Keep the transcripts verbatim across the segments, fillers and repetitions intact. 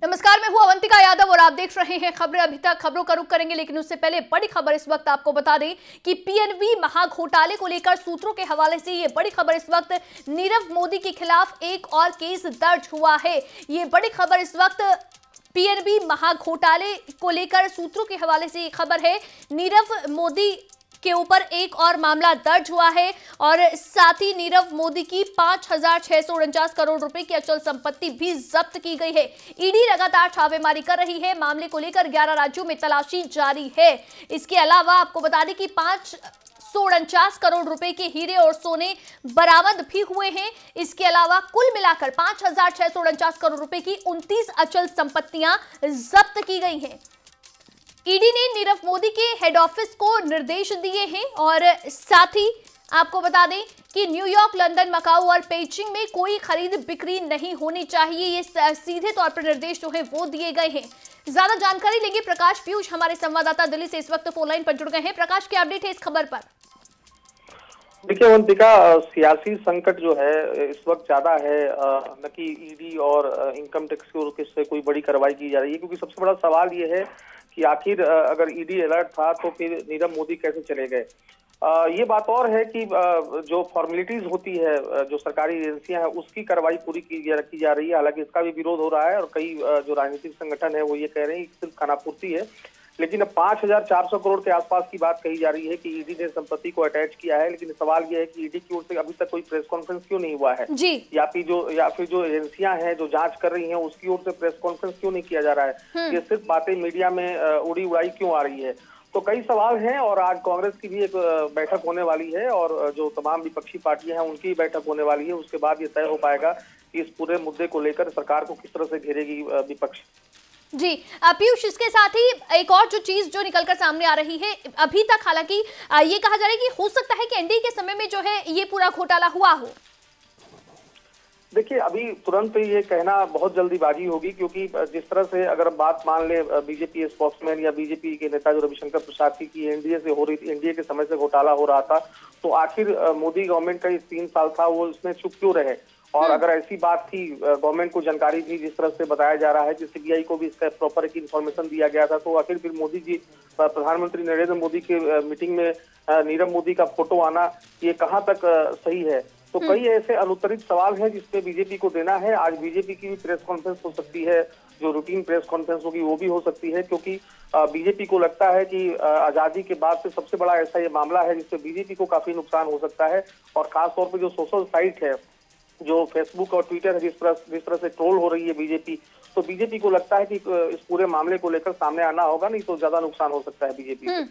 नमस्कार, मैं हूं अवंतिका यादव और आप देख रहे हैं खबरें। अभी तक खबरों का रुख करेंगे, लेकिन उससे पहले बड़ी खबर इस वक्त आपको बता दें कि पीएनबी महाघोटाले को लेकर सूत्रों के हवाले से ये बड़ी खबर इस वक्त नीरव मोदी के खिलाफ एक और केस दर्ज हुआ है। ये बड़ी खबर इस वक्त पीएनबी महाघोटाले को लेकर सूत्रों के हवाले से ये खबर है। नीरव मोदी के ऊपर एक और मामला दर्ज हुआ है और साथ ही नीरव मोदी की पांच हजार छह सौ उनचास करोड़ रुपए की अचल संपत्ति भी जब्त की गई है। ईडी लगातार छापेमारी कर रही है। मामले को लेकर ग्यारह राज्यों में तलाशी जारी है। इसके अलावा आपको बता दें कि पांच सौ उनचास करोड़ रुपए के हीरे और सोने बरामद भी हुए हैं। इसके अलावा कुल मिलाकर पांच हजार छह सौ उनचास करोड़ रुपए की उनतीस अचल संपत्तियां जब्त की गई हैं। ईडी ने नीरव मोदी के हेड ऑफिस को निर्देश दिए हैं और साथ ही आपको बता दें कि न्यूयॉर्क, लंदन, मकाऊ और पेइचिंग में कोई खरीद बिक्री नहीं होनी चाहिए। ये सीधे तौर पर निर्देश जो है वो दिए गए हैं। ज्यादा जानकारी लेंगे प्रकाश पीयूष, हमारे संवाददाता दिल्ली से इस वक्त फोन लाइन पर जुड़ गए हैं। प्रकाश, क्या अपडेट है इस खबर पर? देखिए अवंतिका, सियासी संकट जो है इस वक्त ज्यादा है, न कि ईडी और इनकम टैक्स की ओर से कोई बड़ी कार्रवाई की जा रही है, क्योंकि सबसे बड़ा सवाल ये है कि आखिर अगर ईडी अलर्ट था तो फिर नीरव मोदी कैसे चले गए। ये बात और है कि जो फॉर्मेलिटीज होती है, जो सरकारी एजेंसियां हैं, उसकी कार्रवाई पूरी की की जा रही है। हालांकि इसका भी विरोध हो रहा है और कई जो राजनीतिक संगठन है वो ये कह रहे हैं कि सिर्फ खानापूर्ति है। लेकिन अब पांच हजार चार सौ करोड़ के आसपास की बात कही जा रही है कि ईडी ने संपत्ति को अटैच किया है। लेकिन सवाल यह है कि ईडी की ओर से अभी तक कोई प्रेस कॉन्फ्रेंस क्यों नहीं हुआ है जी। या फिर जो या फिर जो एजेंसियां हैं जो जांच कर रही हैं उसकी ओर से प्रेस कॉन्फ्रेंस क्यों नहीं किया जा रहा है। ये सिर्फ बातें मीडिया में उड़ी उड़ाई क्यों आ रही है। तो कई सवाल हैं और आज कांग्रेस की भी एक बैठक होने वाली है और जो तमाम विपक्षी पार्टियां हैं उनकी बैठक होने वाली है। उसके बाद ये तय हो पाएगा कि इस पूरे मुद्दे को लेकर सरकार को किस तरह से घेरेगी विपक्ष। जी पीयूष, इसके साथ ही एक और जो चीज जो निकलकर सामने आ रही है, अभी तक हालांकि ये कहा जा रहा है कि हो सकता है कि एनडीए के समय में जो है ये पूरा घोटाला हुआ हो। देखिए, अभी तुरंत ये कहना बहुत जल्दीबाजी होगी, क्योंकि जिस तरह से अगर बात मान ले बीजेपी स्पोक्समैन या बीजेपी के नेता जो रविशंकर प्रसाद की कि एनडीए से हो रही थी, एनडीए के समय से घोटाला हो रहा था, तो आखिर मोदी गवर्नमेंट का ये तीन साल था वो इसमें चुप क्यों रहे। और अगर ऐसी बात थी, गवर्नमेंट को जानकारी थी, जिस तरह से बताया जा रहा है कि सीबीआई को भी इसका प्रॉपर एक इन्फॉर्मेशन दिया गया था, तो आखिर फिर मोदी जी, प्रधानमंत्री नरेंद्र मोदी के मीटिंग में नीरव मोदी का फोटो आना ये कहाँ तक सही है। तो कई ऐसे अनुत्तरित सवाल हैं जिसपे बीजेपी को देना है। आज बीजेपी की भी प्रेस कॉन्फ्रेंस हो सकती है, जो रूटीन प्रेस कॉन्फ्रेंस होगी वो भी हो सकती है, क्योंकि बीजेपी को लगता है कि आजादी के बाद से सबसे बड़ा ऐसा ये मामला है जिससे बीजेपी को काफी नुकसान हो सकता है। और खासतौर पर जो सोशल साइट है, जो फेसबुक और ट्विटर है, जिस तरह जिस तरह से ट्रोल हो रही है बीजेपी, तो बीजेपी को लगता है कि इस पूरे मामले को लेकर सामने आना होगा, नहीं तो ज्यादा नुकसान हो सकता है बीजेपी को।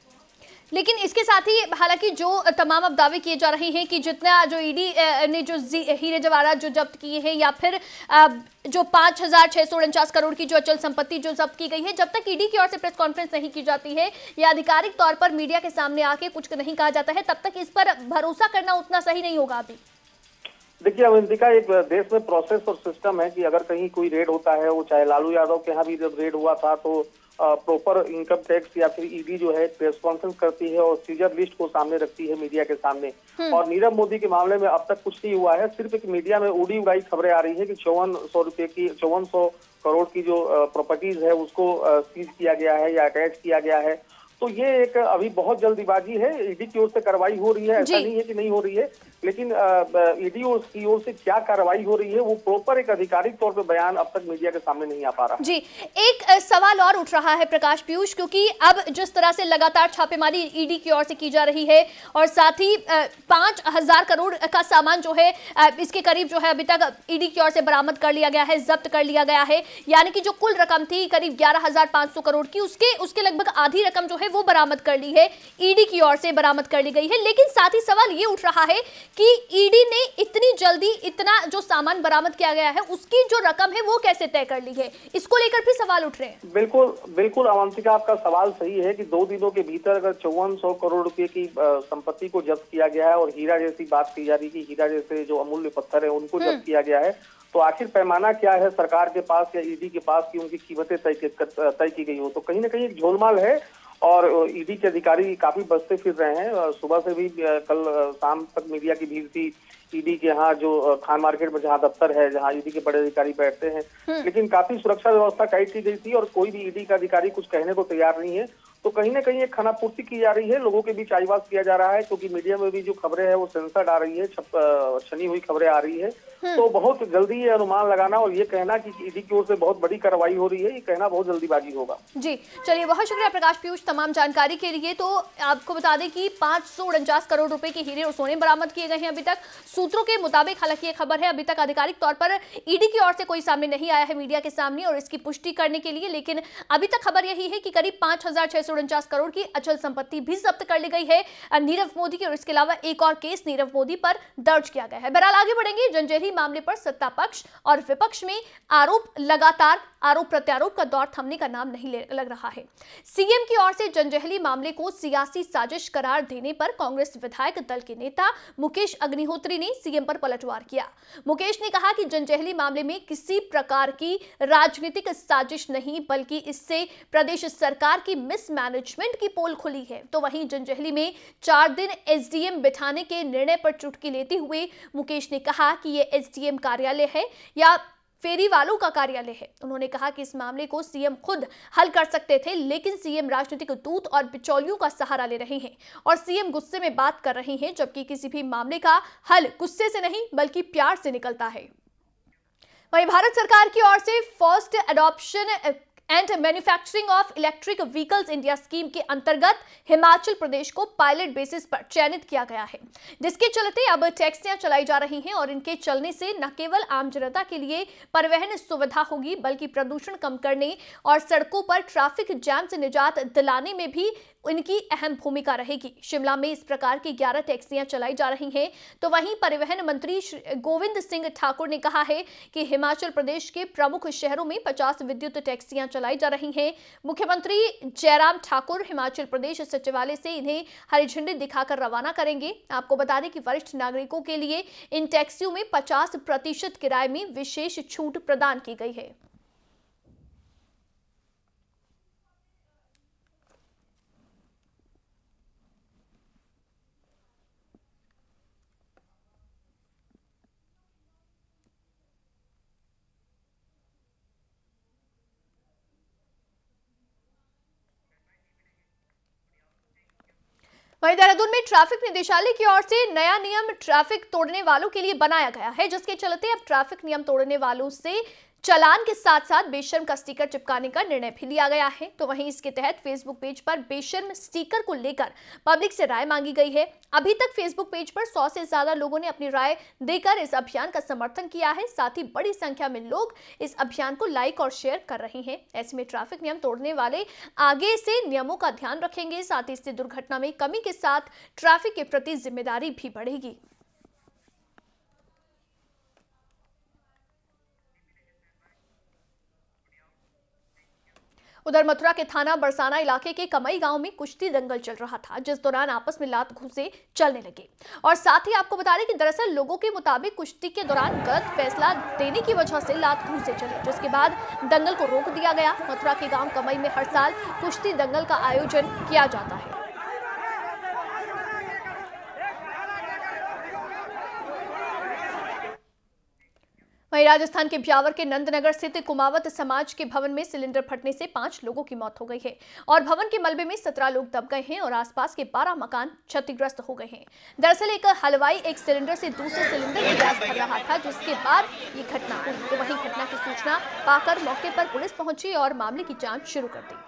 लेकिन इसके साथ ही हालांकि जो तमाम अब दावे किए जा रहे हैं कि जितना जो ईडी ने जो हीरे जवाहरात जो जब्त किए हैं या फिर जो पांच हजार छह सौ उनचास करोड़ की जो अचल संपत्ति जो जब्त की गई है, जब तक ईडी की ओर से प्रेस कॉन्फ्रेंस नहीं की जाती है या आधिकारिक तौर पर मीडिया के सामने आके कुछ नहीं कहा जाता है, तब तक इस पर भरोसा करना उतना सही नहीं होगा। अभी देखिए अवंतिका, एक देश में प्रोसेस और सिस्टम है कि अगर कहीं कोई रेड होता है, वो चाहे लालू यादव के यहाँ भी जब रेड हुआ था तो प्रॉपर इनकम टैक्स या फिर ईडी जो है प्रेस कॉन्फ्रेंस करती है और सीजर लिस्ट को सामने रखती है मीडिया के सामने। और नीरव मोदी के मामले में अब तक कुछ नहीं हुआ है। सिर्फ एक मीडिया में उड़ी उड़ाई खबरें आ रही है कि चौवन सौ रुपए की चौवन सौ करोड़ की जो प्रॉपर्टीज है उसको सीज किया गया है या अटैच किया गया है। तो ये एक अभी बहुत जल्दीबाजी है। ईडी की ओर से कार्रवाई हो रही है, ऐसा नहीं है कि नहीं हो रही है, लेकिन ईडी की ओर से क्या कार्रवाई हो रही है वो प्रॉपर एक आधिकारिक तौर पे बयान अब तक मीडिया के सामने नहीं आ पा रहा। जी, एक सवाल और उठ रहा है प्रकाश पीयूष, क्योंकि अब जिस तरह से लगातार छापेमारी ईडी की ओर से की जा रही है और साथ ही पांच हजार करोड़ का सामान जो है इसके करीब जो है अभी तक ईडी की ओर से बरामद कर लिया गया है, जब्त कर लिया गया है, यानी कि जो कुल रकम थी करीब ग्यारह हजार पांच सौ करोड़ की, उसके उसके लगभग आधी रकम जो है वो बरामद कर ली है, ईडी की ओर से बरामद कर ली गई है। लेकिन साथ ही सवाल ये उठ रहा है कि ईडी ने इतनी जल्दी इतना जो सामान बरामद किया गया है उसकी जो रकम है वो कैसे तय कर ली है, इसको लेकर भी सवाल उठ रहे हैं। बिल्कुल बिल्कुल अवंतिका, आपका सवाल सही है कि दो दिनों के भीतर अगर चौवन सौ करोड़ रुपए की संपत्ति को जब्त किया गया है और हीरा जैसी बात की जा रही है, हीरा जैसे जो अमूल्य पत्थर है उनको जब्त किया गया है, तो आखिर पैमाना क्या है सरकार के पास या ईडी के पास की उनकी कीमतें तय तय की गई हो। तो कहीं ना कहीं एक झोलमाल है और ईडी के अधिकारी काफी बचते फिर रहे हैं। सुबह से भी कल शाम तक मीडिया की भीड़ थी, ईडी के यहाँ जो खान मार्केट में जहाँ दफ्तर है, जहाँ ईडी के बड़े अधिकारी बैठते हैं, लेकिन काफी सुरक्षा व्यवस्था टाइट की गई थी और कोई भी ईडी का अधिकारी कुछ कहने को तैयार नहीं है। तो कहीं ना कहीं एक खानापूर्ति की जा रही है, लोगों के बीच आईवास किया जा रहा है, क्योंकि मीडिया में भी जो खबरें हैं वो सेंसर्ड आ रही है, छनी हुई खबरें आ रही है। तो बहुत जल्दी ये अनुमान लगाना और ये कहना कि ईडी की ओर से बहुत बड़ी कार्रवाई हो रही है, ये कहना बहुत जल्दीबाजी होगा। जी चलिए, बहुत शुक्रिया प्रकाश पीयूष तमाम जानकारी के लिए। तो आपको बता दें कि पांच सौ उनचास करोड़ रुपए के हीरे और सोने बरामद किए गए हैं अभी तक सूत्रों के मुताबिक। हालांकि ये खबर है अभी तक आधिकारिक तौर पर ईडी की ओर से कोई सामने नहीं आया है मीडिया के सामने और इसकी पुष्टि करने के लिए, लेकिन अभी तक खबर यही है कि करीब पांच हजार छह सौ उनचास करोड़ की अचल संपत्ति भी जब्त कर ली गई है नीरव मोदी की, और इसके अलावा एक और केस नीरव मोदी पर दर्ज किया गया है। बहरहाल आगे बढ़ेंगे। जंजैहली मामले पर सत्ता पक्ष और विपक्ष में आरोप लगातार आरोप प्रत्यारोप का दौर थमने का नाम नहीं लग रहा है। सीएम की ओर से जंजैहली मामले को सियासी साजिश करार देने पर कांग्रेस विधायक दल के नेता मुकेश अग्निहोत्री ने सीएम पर पलटवार किया। मुकेश ने कहा कि जंजैहली मामले में किसी प्रकार की राजनीतिक साजिश नहीं, बल्कि इससे प्रदेश सरकार की मिसमैनेजमेंट की पोल खुली है। तो वहीं जंजैहली में चार दिन एसडीएम बिठाने के निर्णय पर चुटकी लेते हुए मुकेश ने कहा कि यह एसडीएम कार्यालय है या फेरी वालों का कार्यालय है। उन्होंने कहा कि इस मामले को सीएम खुद हल कर सकते थे, लेकिन सीएम राजनीतिक दूत और बिचौलियों का सहारा ले रहे हैं और सीएम गुस्से में बात कर रहे हैं, जबकि किसी भी मामले का हल गुस्से से नहीं बल्कि प्यार से निकलता है। वहीं भारत सरकार की ओर से first adoption and manufacturing of electric vehicles India scheme के अंतर्गत हिमाचल प्रदेश को पायलट बेसिस पर चयनित किया गया है, जिसके चलते अब टैक्सियां चलाई जा रही हैं और इनके चलने से न केवल आम जनता के लिए परिवहन सुविधा होगी, बल्कि प्रदूषण कम करने और सड़कों पर ट्रैफिक जाम से निजात दिलाने में भी इनकी अहम भूमिका रहेगी। शिमला में इस प्रकार की ग्यारह टैक्सियां चलाई जा रही हैं। तो वहीं परिवहन मंत्री गोविंद सिंह ठाकुर ने कहा है कि हिमाचल प्रदेश के प्रमुख शहरों में पचास विद्युत टैक्सियां चलाई जा रही हैं। मुख्यमंत्री जयराम ठाकुर हिमाचल प्रदेश सचिवालय से इन्हें हरी झंडी दिखाकर रवाना करेंगे। आपको बता दें कि वरिष्ठ नागरिकों के लिए इन टैक्सियों में पचास प्रतिशत किराए में विशेष छूट प्रदान की गई है। वहीं देहरादून में ट्रैफिक निदेशालय की ओर से नया नियम ट्रैफिक तोड़ने वालों के लिए बनाया गया है, जिसके चलते अब ट्रैफिक नियम तोड़ने वालों से चालान के साथ साथ बेशर्म का स्टिकर चिपकाने का निर्णय भी लिया गया है। तो वहीं इसके तहत फेसबुक पेज पर बेशर्म स्टिकर को लेकर पब्लिक से राय मांगी गई है। अभी तक फेसबुक पेज पर सौ से ज्यादा लोगों ने अपनी राय देकर इस अभियान का समर्थन किया है। साथ ही बड़ी संख्या में लोग इस अभियान को लाइक और शेयर कर रहे हैं। ऐसे में ट्रैफिक नियम तोड़ने वाले आगे से नियमों का ध्यान रखेंगे, साथ ही इससे दुर्घटना में कमी के साथ ट्रैफिक के प्रति जिम्मेदारी भी बढ़ेगी। उधर मथुरा के थाना बरसाना इलाके के कमई गांव में कुश्ती दंगल चल रहा था, जिस दौरान आपस में लात घूंसे चलने लगे। और साथ ही आपको बता दें कि दरअसल लोगों के मुताबिक कुश्ती के दौरान गलत फैसला देने की वजह से लात घूंसे चले, जिसके बाद दंगल को रोक दिया गया। मथुरा के गांव कमई में हर साल कुश्ती दंगल का आयोजन किया जाता है। वहीं राजस्थान के ब्यावर के नंदनगर स्थित कुमावत समाज के भवन में सिलेंडर फटने से पांच लोगों की मौत हो गई है और भवन के मलबे में सत्रह लोग दब गए हैं और आसपास के बारह मकान क्षतिग्रस्त हो गए हैं। दरअसल एक हलवाई एक सिलेंडर से दूसरे सिलेंडर में गैस भर रहा था, जिसके बाद ये घटना हुई। तो वहीं घटना की सूचना पाकर मौके पर पुलिस पहुंची और मामले की जांच शुरू कर दी।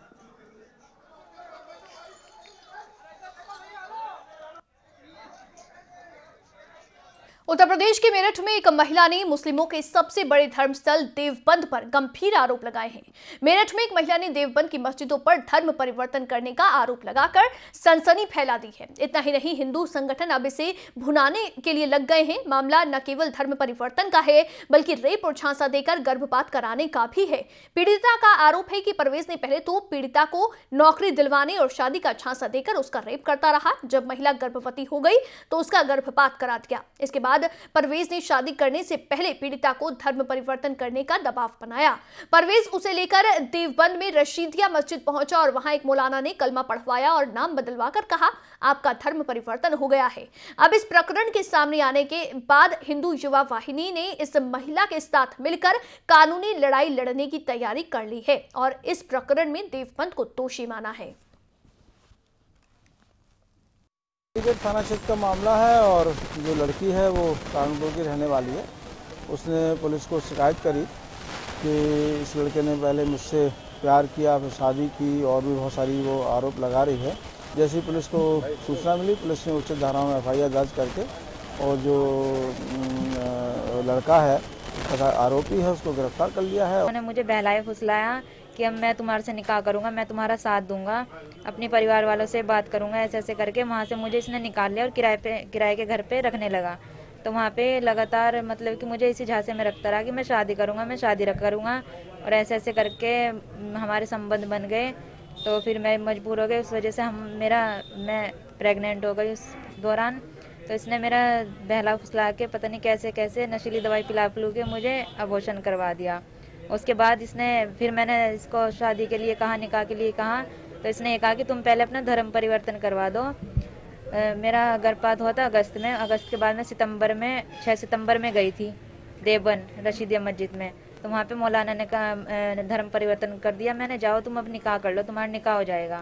उत्तर प्रदेश के मेरठ में एक महिला ने मुस्लिमों के सबसे बड़े धर्मस्थल देवबंद पर गंभीर आरोप लगाए हैं। मेरठ में एक महिला ने देवबंद की मस्जिदों पर धर्म परिवर्तन करने का आरोप लगाकर सनसनी फैला दी है। इतना ही नहीं, हिंदू संगठन अब इसे भुनाने के लिए लग गए हैं। मामला न केवल धर्म परिवर्तन का है, बल्कि रेप और झांसा देकर गर्भपात कराने का भी है। पीड़िता का आरोप है कि परवेज ने पहले तो पीड़िता को नौकरी दिलवाने और शादी का झांसा देकर उसका रेप करता रहा। जब महिला गर्भवती हो गई तो उसका गर्भपात करा दिया। इसके बाद बाद परवेज ने शादी करने से पहले पीड़िता को धर्म परिवर्तन करने का दबाव बनाया। परवेज उसे लेकर देवबंद में रशीदिया मस्जिद पहुंचा और वहां एक मौलाना ने कलमा पढ़वाया और नाम बदलवाकर कहा, आपका धर्म परिवर्तन हो गया है। अब इस प्रकरण के सामने आने के बाद हिंदू युवा वाहिनी ने इस महिला के साथ मिलकर कानूनी लड़ाई लड़ने की तैयारी कर ली है और इस प्रकरण में देवबंद को दोषी माना है। थाना क्षेत्र का मामला है और जो लड़की है वो कानपुर की रहने वाली है। उसने पुलिस को शिकायत करी कि इस लड़के ने पहले मुझसे प्यार किया, फिर शादी की और भी बहुत सारी वो आरोप लगा रही है। जैसे ही पुलिस को सूचना मिली, पुलिस ने उचित धाराओं में एफ आई आर दर्ज करके और जो लड़का है तथा आरोपी है उसको गिरफ्तार कर लिया है। उन्होंने मुझे बहलाया फुसलाया कि अब मैं तुम्हारे से निकाह करूंगा, मैं तुम्हारा साथ दूंगा, अपने परिवार वालों से बात करूंगा, ऐसे ऐसे करके वहाँ से मुझे इसने निकाल लिया और किराए पे किराए के घर पे रखने लगा। तो वहाँ पे लगातार मतलब कि मुझे इसी झांसे में रखता रहा कि मैं शादी करूंगा, मैं शादी रख करूंगा और ऐसे ऐसे करके हमारे संबंध बन गए। तो फिर मैं मजबूर हो गई, उस वजह से हम मेरा मैं प्रेग्नेंट हो गई उस दौरान। तो इसने मेरा बहला फुसला के पता नहीं कैसे कैसे नशीली दवाई पिला पिलू के मुझे अबॉर्शन करवा दिया। उसके बाद इसने फिर मैंने इसको शादी के लिए कहा, निकाह के लिए कहा, तो इसने ये कहा कि तुम पहले अपना धर्म परिवर्तन करवा दो। आ, मेरा गर्भपात हुआ था अगस्त में। अगस्त के बाद मैं सितंबर में छः सितंबर में गई थी देवबंद रशीदिया मस्जिद में। तो वहाँ पे मौलाना ने कहा धर्म परिवर्तन कर दिया मैंने, जाओ तुम अब निकाह कर लो, तुम्हारा निकाह हो जाएगा।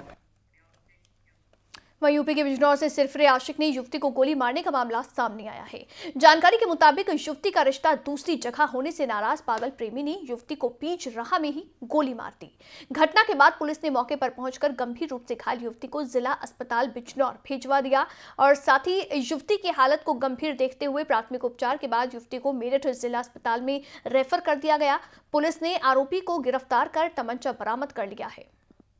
वहीं यूपी के बिजनौर से सिरफिरे आशिक ने युवती को गोली मारने का मामला सामने आया है। जानकारी के मुताबिक युवती का रिश्ता दूसरी जगह होने से नाराज पागल प्रेमी ने युवती को बीच राह में ही गोली मार दी। घटना के बाद पुलिस ने मौके पर पहुंचकर गंभीर रूप से घायल युवती को जिला अस्पताल बिजनौर भिजवा दिया और साथ ही युवती की हालत को गंभीर देखते हुए प्राथमिक उपचार के बाद युवती को मेरठ जिला अस्पताल में रेफर कर दिया गया। पुलिस ने आरोपी को गिरफ्तार कर तमंचा बरामद कर लिया है।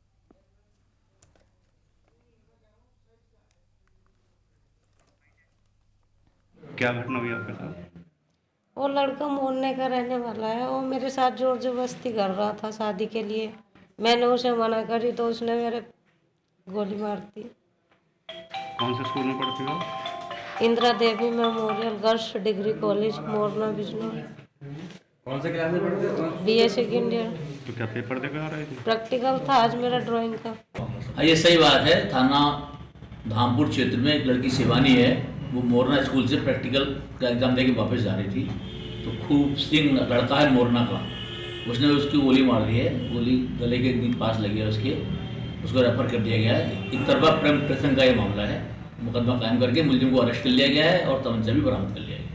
क्या घटना हुई आपके साथ? वो लड़का मोहल्ले का रहने वाला है। वो मेरे साथ जोर जबरदस्ती कर रहा था शादी के लिए। मैंने उसे मना करी तो उसने मेरे गोली मार दी। कौन से स्कूल में पढ़ती हो? Indira Devi memorial girls degree college Morna Bijnor. कौन से क्लास में पढ़ते हो? B A second year. तो क्या पेपर देकर आ रही थी? प्रैक्टिकल था आज मेरा ड्राइंग का। ये सही बात है। थाना धामपुर क्षेत्र में एक लड़की शिवानी है, वो मोरना स्कूल से प्रैक्टिकल का एग्जाम देके वापस जा रही थी। तो खूब सिंह लड़का है मोरना का, उसने उसकी गोली मार दी है। गोली गले के पास लगी है उसके, उसको रेफर कर दिया गया है। एक तरफा प्रेम प्रसंग का ये मामला है। मुकदमा कायम करके मुलजिम को अरेस्ट कर लिया गया है और तमंचा भी बरामद कर लिया गया है।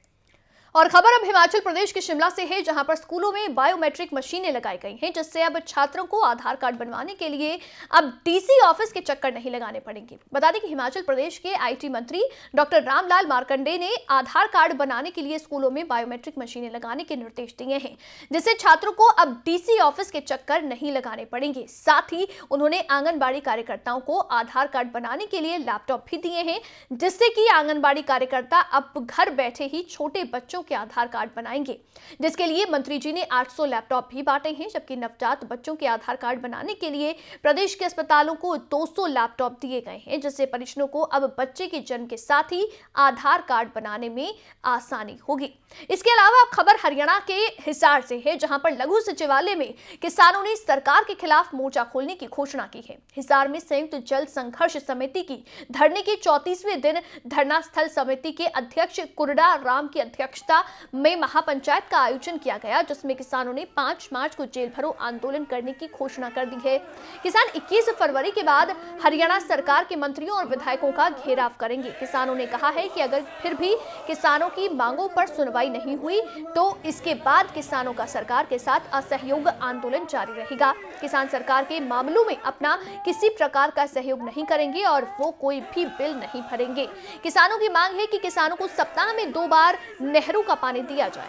और खबर अब हिमाचल प्रदेश के शिमला से है, जहां पर स्कूलों में बायोमेट्रिक मशीनें लगाई गई हैं, जिससे अब छात्रों को आधार कार्ड बनवाने के लिए अब डीसी ऑफिस के चक्कर नहीं लगाने पड़ेंगे। बता दें कि हिमाचल प्रदेश के आईटी मंत्री डॉक्टर रामलाल मार्कंडे ने आधार कार्ड बनाने के लिए स्कूलों में बायोमेट्रिक मशीनें लगाने के निर्देश दिए हैं, जिससे छात्रों को अब डीसी ऑफिस के चक्कर नहीं लगाने पड़ेंगे। साथ ही उन्होंने आंगनबाड़ी कार्यकर्ताओं को आधार कार्ड बनाने के लिए लैपटॉप भी दिए हैं, जिससे कि आंगनबाड़ी कार्यकर्ता अब घर बैठे ही छोटे बच्चों के आधार कार्ड बनाएंगे, जिसके लिए मंत्री जी ने आठ सौ लैपटॉप भी बांटे हैं। जबकि नवजात बच्चों के आधार कार्ड बनाने के लिए प्रदेश के अस्पतालों को दो सौ लैपटॉप दिए गए हैं, जिससे परिजनों को अब बच्चे के जन्म के साथ ही आधार कार्ड बनाने में आसानी होगी। इसके अलावा अब खबर हरियाणा के हिसार से है, जहां पर लघु सचिवालय में किसानों ने सरकार के खिलाफ मोर्चा खोलने की घोषणा की है। हिसार में संयुक्त जल संघर्ष समिति की धरने के चौंतीसवें दिन धरना स्थल समिति के अध्यक्ष कुरडा राम की अध्यक्षता में महापंचायत का आयोजन किया गया, जिसमें किसानों ने पाँच मार्च को जेल भरो आंदोलन करने की घोषणा कर दी है। किसान इक्कीस फरवरी के बाद हरियाणा सरकार के मंत्रियों और विधायकों का घेराव करेंगे। किसानों ने कहा है कि अगर फिर भी किसानों की मांगों पर सुनवाई नहीं हुई तो इसके बाद किसानों का सरकार के साथ असहयोग आंदोलन जारी रहेगा। किसान सरकार के मामलों में अपना किसी प्रकार का सहयोग नहीं करेंगे और वो कोई भी बिल नहीं भरेंगे। किसानों की मांग है कि किसानों को सप्ताह में दो बार नहरों का पानी दिया जाए।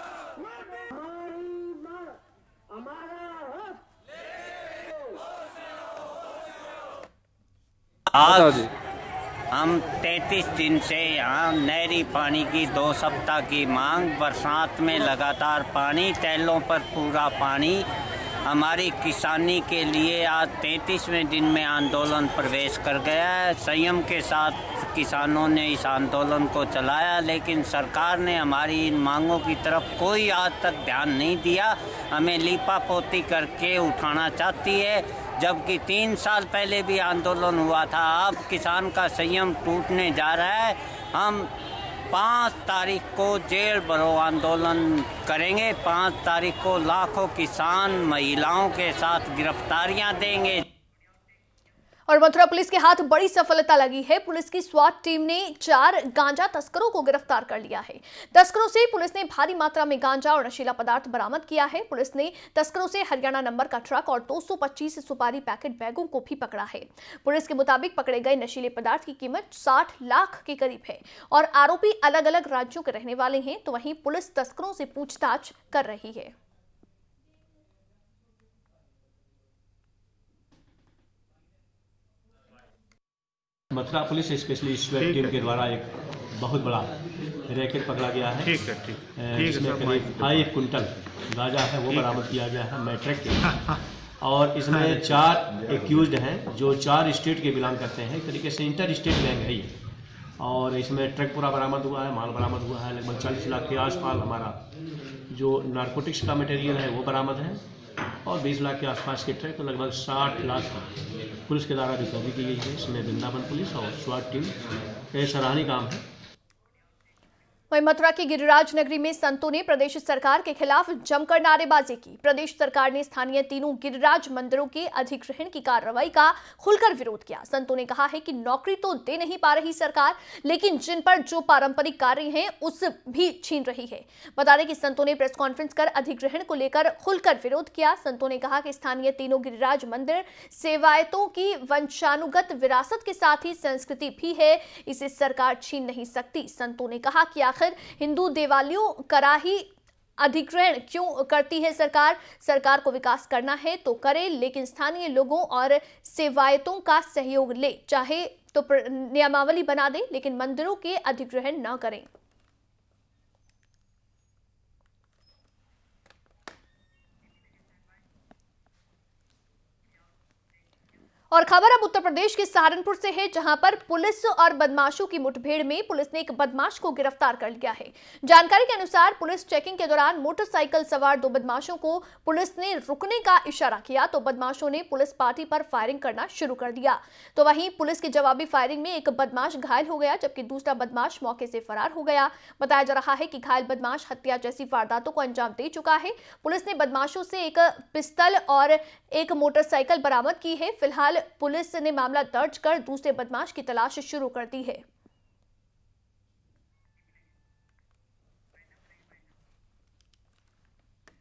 आज हम तैंतीस दिन से यहाँ नहरी पानी की दो सप्ताह की मांग, बरसात में लगातार पानी, टैलों पर पूरा पानी, हमारी किसानी के लिए आज तैंतीसवें दिन में आंदोलन प्रवेश कर गया है। संयम के साथ किसानों ने इस आंदोलन को चलाया, लेकिन सरकार ने हमारी इन मांगों की तरफ कोई आज तक ध्यान नहीं दिया। हमें लीपापोती करके उठाना चाहती है, जबकि तीन साल पहले भी आंदोलन हुआ था। अब किसान का संयम टूटने जा रहा है। हम पाँच तारीख को जेल भरो आंदोलन करेंगे। पाँच तारीख को लाखों किसान महिलाओं के साथ गिरफ्तारियां देंगे। और मथुरा पुलिस के हाथ बड़ी सफलता लगी है। पुलिस की स्वाट टीम ने चार गांजा तस्करों को गिरफ्तार कर लिया है। तस्करों से पुलिस ने भारी मात्रा में गांजा और नशीला पदार्थ बरामद किया है। पुलिस ने तस्करों से हरियाणा नंबर का ट्रक और दो सौ पच्चीस सुपारी पैकेट बैगों को भी पकड़ा है। पुलिस के मुताबिक पकड़े गए नशीले पदार्थ की कीमत साठ लाख के करीब है और आरोपी अलग अलग राज्यों के रहने वाले हैं। तो वहीं पुलिस तस्करों से पूछताछ कर रही है। मथुरा पुलिस स्पेशली स्वैट टीम के द्वारा एक बहुत बड़ा रैकेट पकड़ा गया है। ठीक है, ठीक है। जिसमें करीब फाइव कुंटल गांजा है वो बरामद किया गया है मैट्रिक के। और इसमें चार एक्यूज्ड हैं जो चार स्टेट के बिलोंग करते हैं। एक तरीके से इंटर स्टेट गैंग है ये। और इसमें ट्रक पूरा बरामद हुआ है, माल बरामद हुआ है। लगभग चालीस लाख के आसपास हमारा जो नारकोटिक्स का मटेरियल है वो बरामद है और बीस लाख के आसपास के ट्रक, तो लगभग साठ लाख पुलिस के द्वारा रिकवरी की गई है। इसमें वृंदावन पुलिस और स्वाट टीम का सराहनीय काम है। वहीं मथुरा की गिरिराज नगरी में संतों ने प्रदेश सरकार के खिलाफ जमकर नारेबाजी की। प्रदेश सरकार ने स्थानीय तीनों गिरिराज मंदिरों के अधिग्रहण की कार्रवाई का खुलकर विरोध किया। संतों ने कहा है कि नौकरी तो दे नहीं पा रही सरकार, लेकिन जिन पर जो पारंपरिक कार्य हैं उस भी छीन रही है। बता दें कि संतों ने प्रेस कॉन्फ्रेंस कर अधिग्रहण को लेकर खुलकर विरोध किया। संतों ने कहा कि स्थानीय तीनों गिरिराज मंदिर सेवायतों की वंशानुगत विरासत के साथ ही संस्कृति भी है, इसे सरकार छीन नहीं सकती। संतों ने कहा कि आखिर हिंदू देवालयों करा ही अधिग्रहण क्यों करती है सरकार? सरकार को विकास करना है तो करे, लेकिन स्थानीय लोगों और सेवायतों का सहयोग ले। चाहे तो नियमावली बना दे, लेकिन मंदिरों के अधिग्रहण न करें। और खबर अब उत्तर प्रदेश के सहारनपुर से है, जहां पर पुलिस और बदमाशों की मुठभेड़ में पुलिस ने एक बदमाश को गिरफ्तार कर लिया है। जानकारी के अनुसार पुलिस चेकिंग के दौरान मोटरसाइकिल सवार दो बदमाशों को पुलिस ने रुकने का इशारा किया तो बदमाशों ने पुलिस पार्टी पर फायरिंग करना शुरू कर दिया। तो वहीं पुलिस की जवाबी फायरिंग में एक बदमाश घायल हो गया, जबकि दूसरा बदमाश मौके से फरार हो गया। बताया जा रहा है कि घायल बदमाश हत्या जैसी वारदातों को अंजाम दे चुका है। पुलिस ने बदमाशों से एक पिस्तल और एक मोटरसाइकिल बरामद की है। फिलहाल पुलिस ने मामला दर्ज कर दूसरे बदमाश की तलाश शुरू कर दी है।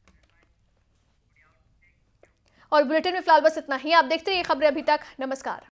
और बुलेटिन में फिलहाल बस इतना ही। आप देखते रहिए खबरें अभी तक। नमस्कार।